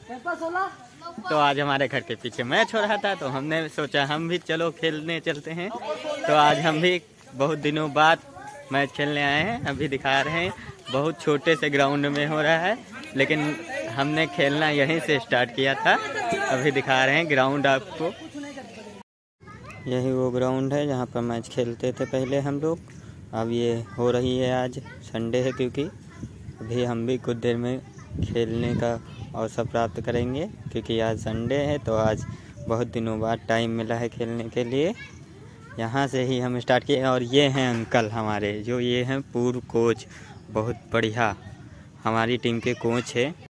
तो आज हमारे घर के पीछे मैच हो रहा था, तो हमने सोचा हम भी चलो खेलने चलते हैं। तो आज हम भी बहुत दिनों बाद मैच खेलने आए हैं। अभी दिखा रहे हैं, बहुत छोटे से ग्राउंड में हो रहा है, लेकिन हमने खेलना यहीं से स्टार्ट किया था। अभी दिखा रहे हैं ग्राउंड आपको। यही वो ग्राउंड है जहाँ पर मैच खेलते थे पहले हम लोग। अब ये हो रही है, आज संडे है, क्योंकि अभी हम भी कुछ देर में खेलने का अवसर प्राप्त करेंगे, क्योंकि आज संडे है। तो आज बहुत दिनों बाद टाइम मिला है खेलने के लिए। यहाँ से ही हम स्टार्ट किए। और ये हैं अंकल हमारे, जो ये हैं पूर्व कोच, बहुत बढ़िया हमारी टीम के कोच है।